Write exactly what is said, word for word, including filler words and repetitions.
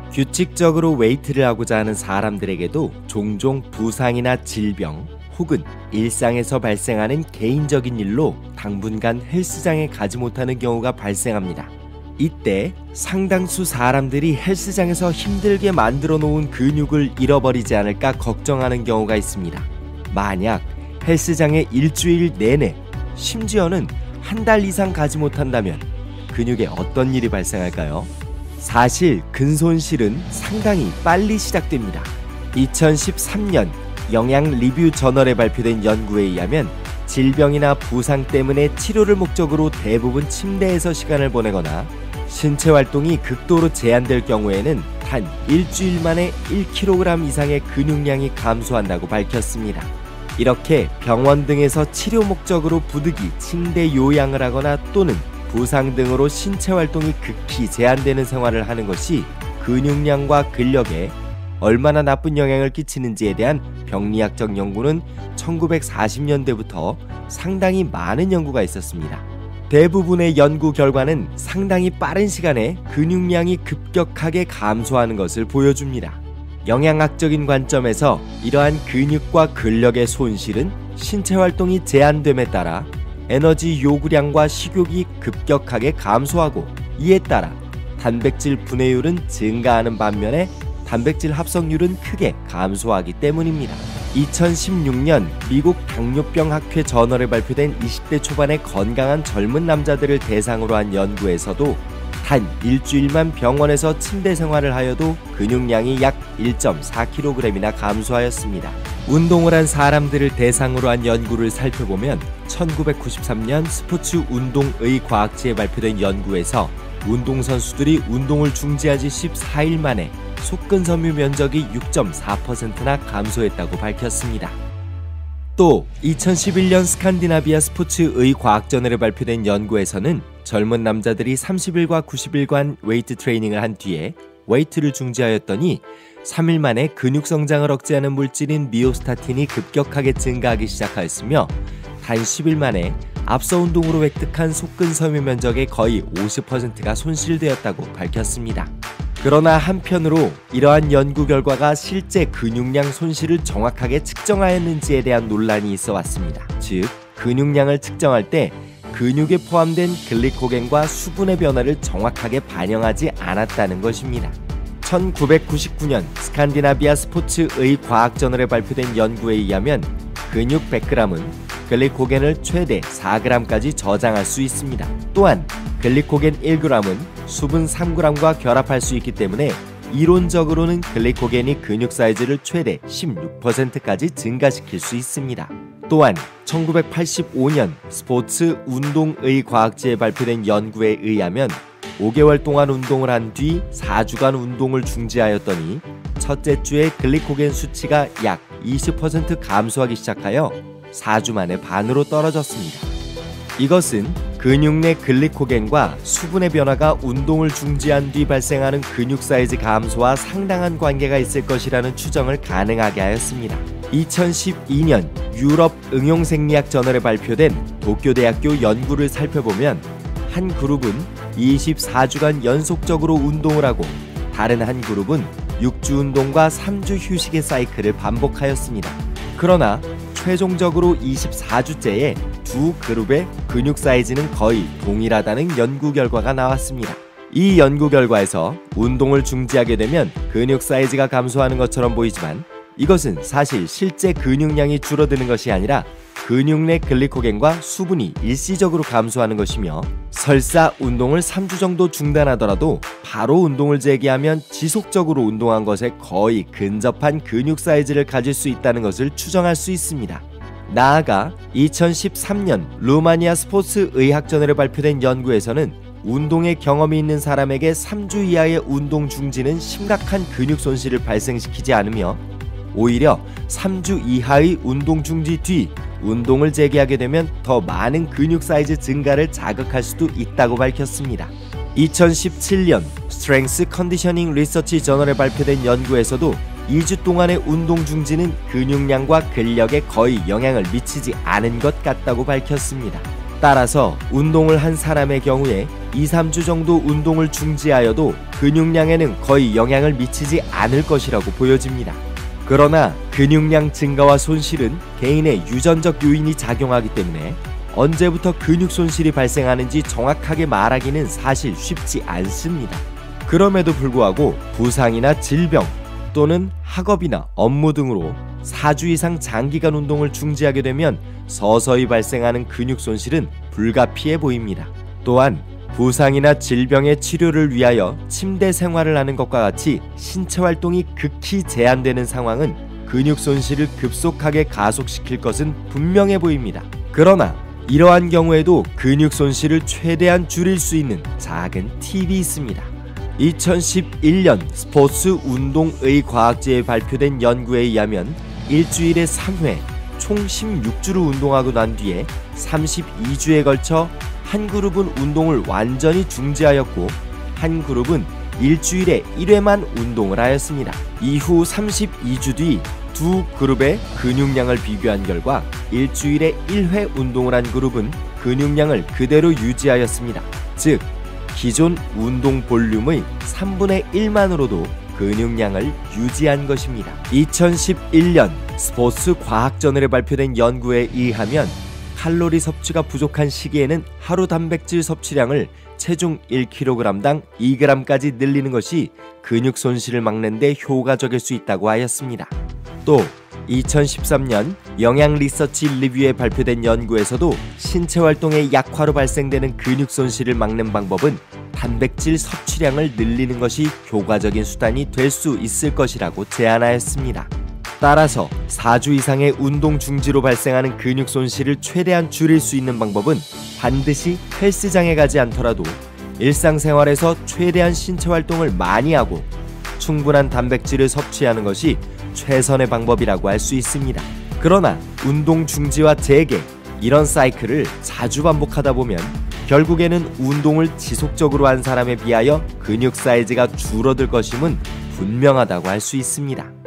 규칙적으로 웨이트를 하고자 하는 사람들에게도 종종 부상이나 질병 혹은 일상에서 발생하는 개인적인 일로 당분간 헬스장에 가지 못하는 경우가 발생합니다. 이때 상당수 사람들이 헬스장에서 힘들게 만들어 놓은 근육을 잃어버리지 않을까 걱정하는 경우가 있습니다. 만약 헬스장에 일주일 내내, 심지어는 한 달 이상 가지 못한다면 근육에 어떤 일이 발생할까요? 사실 근손실은 상당히 빨리 시작됩니다. 이천십삼 년 영양 리뷰 저널에 발표된 연구에 의하면 질병이나 부상 때문에 치료를 목적으로 대부분 침대에서 시간을 보내거나 신체 활동이 극도로 제한될 경우에는 단 일주일 만에 일 킬로그램 이상의 근육량이 감소한다고 밝혔습니다. 이렇게 병원 등에서 치료 목적으로 부득이 침대 요양을 하거나 또는 부상 등으로 신체 활동이 극히 제한되는 생활을 하는 것이 근육량과 근력에 얼마나 나쁜 영향을 끼치는지에 대한 병리학적 연구는 천구백사십 년대부터 상당히 많은 연구가 있었습니다. 대부분의 연구 결과는 상당히 빠른 시간에 근육량이 급격하게 감소하는 것을 보여줍니다. 영양학적인 관점에서 이러한 근육과 근력의 손실은 신체 활동이 제한됨에 따라 에너지 요구량과 식욕이 급격하게 감소하고, 이에 따라 단백질 분해율은 증가하는 반면에 단백질 합성률은 크게 감소하기 때문입니다. 이천십육 년 미국 당뇨병 학회 저널에 발표된 이십 대 초반의 건강한 젊은 남자들을 대상으로 한 연구에서도 단 일주일만 병원에서 침대 생활을 하여도 근육량이 약 일 점 사 킬로그램이나 감소하였습니다. 운동을 한 사람들을 대상으로 한 연구를 살펴보면 천구백구십삼 년 스포츠 운동의 과학지에 발표된 연구에서 운동선수들이 운동을 중지한 지 십사 일 만에 속근 섬유 면적이 육 점 사 퍼센트나 감소했다고 밝혔습니다. 또 이천십일 년 스칸디나비아 스포츠의 과학저널에 발표된 연구에서는 젊은 남자들이 삼십 일과 구십 일간 웨이트 트레이닝을 한 뒤에 웨이트를 중지하였더니 삼 일 만에 근육 성장을 억제하는 물질인 미오스타틴이 급격하게 증가하기 시작하였으며 단 십 일 만에 앞서 운동으로 획득한 속근 섬유 면적의 거의 오십 퍼센트가 손실되었다고 밝혔습니다. 그러나 한편으로 이러한 연구 결과가 실제 근육량 손실을 정확하게 측정하였는지에 대한 논란이 있어 왔습니다. 즉, 근육량을 측정할 때 근육에 포함된 글리코겐과 수분의 변화를 정확하게 반영하지 않았다는 것입니다. 천구백구십구 년 스칸디나비아 스포츠의 과학저널에 발표된 연구에 의하면 근육 백 그램은 글리코겐을 최대 사 그램까지 저장할 수 있습니다. 또한 글리코겐 일 그램은 수분 삼 그램과 결합할 수 있기 때문에 이론적으로는 글리코겐이 근육 사이즈를 최대 십육 퍼센트까지 증가시킬 수 있습니다. 또한 천구백팔십오 년 스포츠 운동의 과학지에 발표된 연구에 의하면 오 개월 동안 운동을 한 뒤 사 주간 운동을 중지하였더니 첫째 주에 글리코겐 수치가 약 이십 퍼센트 감소하기 시작하여 사 주 만에 반으로 떨어졌습니다. 이것은 근육 내 글리코겐과 수분의 변화가 운동을 중지한 뒤 발생하는 근육 사이즈 감소와 상당한 관계가 있을 것이라는 추정을 가능하게 하였습니다. 이천십이 년 유럽 응용생리학 저널에 발표된 도쿄대학교 연구를 살펴보면 한 그룹은 이십사 주간 연속적으로 운동을 하고 다른 한 그룹은 육 주 운동과 삼 주 휴식의 사이클을 반복하였습니다. 그러나 최종적으로 이십사 주째에 두 그룹의 근육 사이즈는 거의 동일하다는 연구 결과가 나왔습니다. 이 연구 결과에서 운동을 중지하게 되면 근육 사이즈가 감소하는 것처럼 보이지만 이것은 사실 실제 근육량이 줄어드는 것이 아니라 근육 내 글리코겐과 수분이 일시적으로 감소하는 것이며, 설사 운동을 삼 주 정도 중단하더라도 바로 운동을 재개하면 지속적으로 운동한 것에 거의 근접한 근육 사이즈를 가질 수 있다는 것을 추정할 수 있습니다. 나아가 이천십삼 년 루마니아 스포츠 의학저널에 발표된 연구에서는 운동의 경험이 있는 사람에게 삼 주 이하의 운동 중지는 심각한 근육 손실을 발생시키지 않으며 오히려 삼 주 이하의 운동 중지 뒤 운동을 재개하게 되면 더 많은 근육 사이즈 증가를 자극할 수도 있다고 밝혔습니다. 이천십칠 년 스트렝스 컨디셔닝 리서치 저널에 발표된 연구에서도 이 주 동안의 운동 중지는 근육량과 근력에 거의 영향을 미치지 않은 것 같다고 밝혔습니다. 따라서 운동을 한 사람의 경우에 이, 삼 주 정도 운동을 중지하여도 근육량에는 거의 영향을 미치지 않을 것이라고 보여집니다. 그러나 근육량 증가와 손실은 개인의 유전적 요인이 작용하기 때문에 언제부터 근육 손실이 발생하는지 정확하게 말하기는 사실 쉽지 않습니다. 그럼에도 불구하고 부상이나 질병 또는 학업이나 업무 등으로 사 주 이상 장기간 운동을 중지하게 되면 서서히 발생하는 근육 손실은 불가피해 보입니다. 또한 부상이나 질병의 치료를 위하여 침대 생활을 하는 것과 같이 신체 활동이 극히 제한되는 상황은 근육 손실을 급속하게 가속시킬 것은 분명해 보입니다. 그러나 이러한 경우에도 근육 손실을 최대한 줄일 수 있는 작은 팁이 있습니다. 이천십일 년 스포츠 운동의 과학지에 발표된 연구에 의하면 일주일에 삼 회 총 십육 주를 운동하고 난 뒤에 삼십이 주에 걸쳐 한 그룹은 운동을 완전히 중지하였고 한 그룹은 일주일에 일 회만 운동을 하였습니다. 이후 삼십이 주 뒤 두 그룹의 근육량을 비교한 결과 일주일에 일 회 운동을 한 그룹은 근육량을 그대로 유지하였습니다. 즉 기존 운동 볼륨의 삼분의 일만으로도 근육량을 유지한 것입니다. 이천십일 년 스포츠 과학저널에 발표된 연구에 의하면 칼로리 섭취가 부족한 시기에는 하루 단백질 섭취량을 체중 일 킬로그램당 이 그램까지 늘리는 것이 근육 손실을 막는 데 효과적일 수 있다고 하였습니다. 또 이천십삼 년 영양 리서치 리뷰에 발표된 연구에서도 신체 활동의 약화로 발생되는 근육 손실을 막는 방법은 단백질 섭취량을 늘리는 것이 효과적인 수단이 될 수 있을 것이라고 제안하였습니다. 따라서 사 주 이상의 운동 중지로 발생하는 근육 손실을 최대한 줄일 수 있는 방법은 반드시 헬스장에 가지 않더라도 일상생활에서 최대한 신체 활동을 많이 하고 충분한 단백질을 섭취하는 것이 최선의 방법이라고 할 수 있습니다. 그러나 운동 중지와 재개, 이런 사이클을 자주 반복하다 보면 결국에는 운동을 지속적으로 한 사람에 비하여 근육 사이즈가 줄어들 것임은 분명하다고 할 수 있습니다.